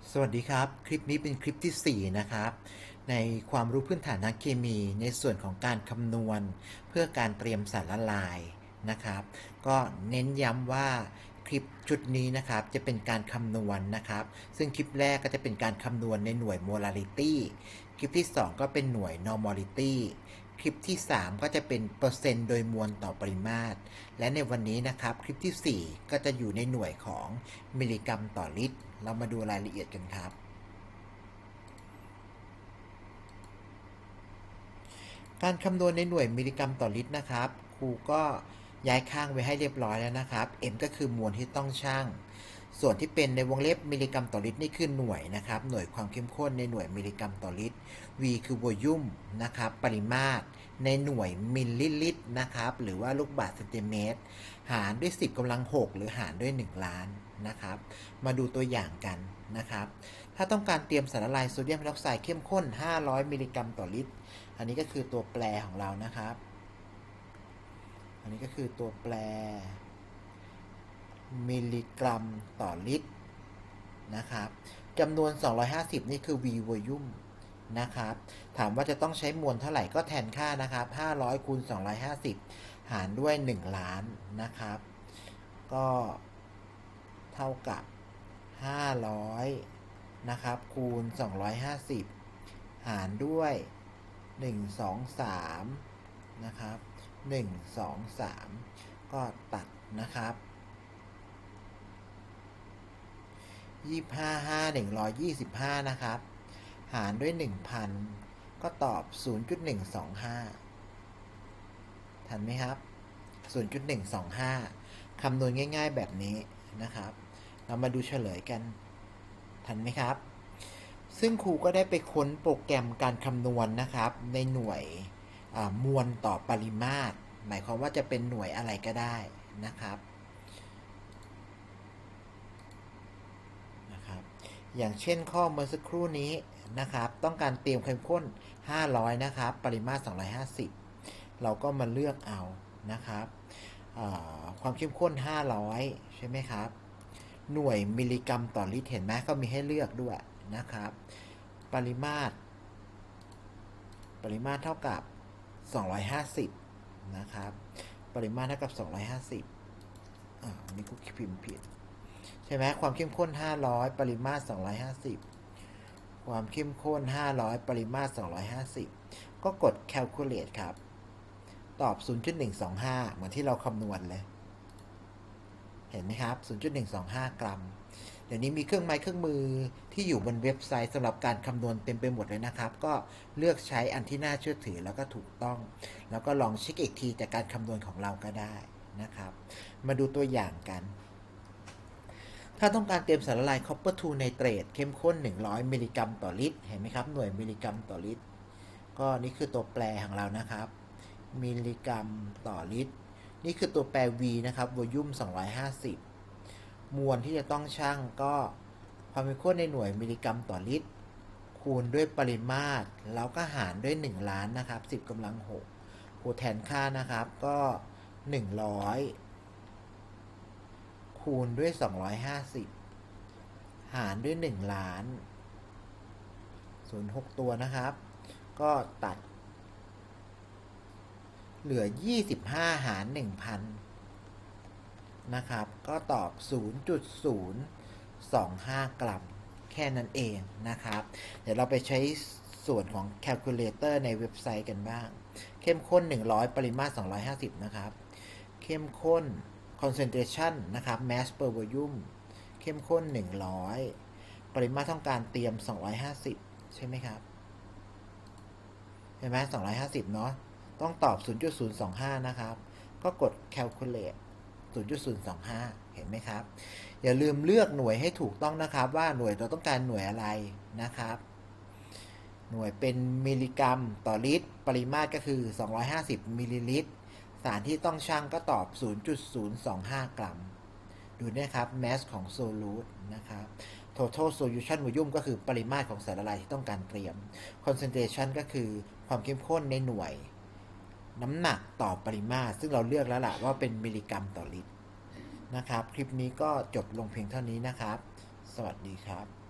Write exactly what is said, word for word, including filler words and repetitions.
สวัสดีครับคลิปนี้เป็นคลิปที่สี่นะครับในความรู้พื้นฐานทางเคมีในส่วนของการคำนวณเพื่อการเตรียมสารละลายนะครับก็เน้นย้ำว่าคลิปชุดนี้นะครับจะเป็นการคำนวณนะครับซึ่งคลิปแรกก็จะเป็นการคำนวณในหน่วย molarity คลิปที่สองก็เป็นหน่วย normality คลิปที่สามก็จะเป็นเปอร์เซ็นต์โดยมวลต่อปริมาตรและในวันนี้นะครับคลิปที่สี่ก็จะอยู่ในหน่วยของมิลลิกรัมต่อลิตรเรามาดูรายละเอียดกันครับการคำนวณในหน่วยมิลลิกรัมต่อลิตรนะครับครูก็ย้ายข้างไว้ให้เรียบร้อยแล้วนะครับ m ก็คือมวลที่ต้องชั่งส่วนที่เป็นในวงเล็บมิลลิกรัมต่อลิตรนี่คือหน่วยนะครับหน่วยความเข้มข้นในหน่วยมิลลิกรัมต่อลิตร v คือโวลลุ่มนะครับปริมาตรในหน่วยมิลลิลิตรนะครับหรือว่าลูกบาศก์เซนติเมตรหารด้วยสิบกำลังหกหรือหารด้วยหนึ่งล้านนะครับมาดูตัวอย่างกันนะครับถ้าต้องการเตรียมสารละลายโซเดียมไฮดรอกไซด์เข้มข้นห้าร้อยมิลลิกรัมต่อลิตรอันนี้ก็คือตัวแปรของเรานะครับอันนี้ก็คือตัวแปรมิลลิกรัมต่อลิตรนะครับจำนวนสองร้อยห้าสิบนี่คือ V volume นะครับถามว่าจะต้องใช้มวลเท่าไหร่ก็แทนค่านะครับห้าร้อยคูณสองร้อยห้าสิบหารด้วยหนึ่งล้านนะครับก็เท่ากับห้าร้อยนะครับคูณสองร้อยห้าสิบหารด้วยหนึ่ง สอง สามนะครับหนึ่ง สอง สามก็ตัดนะครับยี่สิบห้า ห้า หนึ่งร้อยยี่สิบห้านะครับหารด้วย หนึ่งพัน ก็ตอบ ศูนย์จุดหนึ่งสองห้า ทันไหมครับ ศูนย์จุดหนึ่งสองห้า คำนวณง่ายๆแบบนี้นะครับเรามาดูเฉลยกันทันไหมครับซึ่งครูก็ได้ไปค้นโปรแกรมการคำนวณ นะครับในหน่วยมวลต่อปริมาตรหมายความว่าจะเป็นหน่วยอะไรก็ได้นะครับนะครับอย่างเช่นข้อเมื่อสักครู่นี้นะครับต้องการเตรียมเข้มข้นห้าร้อยนะครับปริมาตรสองร้อยห้าสิบเราก็มาเลือกเอานะครับความเข้มข้นห้าร้อยใช่ไหมครับหน่วยมิลลิกรัมต่อลิตรเห็นไหมก็มีให้เลือกด้วยนะครับปริมาตรปริมาตรเท่ากับสองร้อยห้าสิบนะครับปริมาตรเท่ากับสองร้อยห้าสิบอ่านี่กูพิมพ์ผิดใช่ไหมความเข้มข้นห้าร้อยปริมาตรสองร้อยห้าสิบความเข้มข้นห้าร้อยปริมาตรสองร้อยห้าสิบก็กด calculate ครับตอบ ศูนย์จุดหนึ่งสองห้า เหมือนที่เราคำนวณเลยเห็นไหมครับ ศูนย์จุดหนึ่งสองห้า กรัมเดี๋ยวนี้มีเครื่องไม้เครื่องมือที่อยู่บนเว็บไซต์สำหรับการคำนวณเต็มไปหมดเลยนะครับก็เลือกใช้อันที่น่าเชื่อถือแล้วก็ถูกต้องแล้วก็ลองเช็คอีกทีจากการคำนวณของเราก็ได้นะครับมาดูตัวอย่างกันถ้าต้องการเตรียมสารละลาย copper ทู nitrate เข้มข้นหนึ่งร้อยมิลลิกรัมต่อลิตรเห็นไหมครับหน่วยมิลลิกรัมต่อลิตรก็นี่คือตัวแปรของเรานะครับมิลลิกรัมต่อลิตรนี่คือตัวแปร V นะครับ volume สองร้อยห้าสิบมวลที่จะต้องชั่งก็ความเข้มข้นในหน่วยมิลลิกรัมต่อลิตรคูณด้วยปริมาตรแล้วก็หารด้วยหนึ่งล้านนะครับสิบกำลังหกคูณแทนค่านะครับก็หนึ่งร้อยคูณด้วยสองร้อยห้าสิบหารด้วยหนึ่งล้านศูนย์หกตัวนะครับก็ตัดเหลือยี่สิบห้าหาร หนึ่งพัน นะครับก็ตอบ ศูนย์จุดศูนย์สองห้า กรัมแค่นั้นเองนะครับเดี๋ยวเราไปใช้ส่วนของ calculator ในเว็บไซต์กันบ้างเข้มข้นหนึ่งร้อยปริมาตรสองร้อยห้าสิบนะครับเข้มข้น concentration นะครับ mass per volume เข้มข้นหนึ่งร้อยปริมาตรต้องการเตรียมสองร้อยห้าสิบใช่ไหมครับเห็นไหมสองร้อยห้าสิบเนาะต้องตอบ ศูนย์จุดศูนย์สองห้า นะครับก็กด calculate ศูนย์จุดศูนย์สองห้า เห็นไหมครับอย่าลืมเลือกหน่วยให้ถูกต้องนะครับว่าหน่วยเราต้องการหน่วยอะไรนะครับหน่วยเป็นมิลลิกรัมต่อลิตรปริมาตรก็คือสองร้อยห้าสิบมิลลิลิตรสารที่ต้องชั่งก็ตอบ ศูนย์จุดศูนย์สองห้า กรัมดูนะครับ mass ของ solute นะครับ total solution volume ก็คือปริมาตรของสารละลายที่ต้องการเตรียม concentration ก็คือความเข้มข้นในหน่วยน้ำหนักต่อปริมาตรซึ่งเราเลือกแล้วล่ะว่าเป็นมิลลิกรัมต่อลิตรนะครับคลิปนี้ก็จบลงเพียงเท่านี้นะครับสวัสดีครับ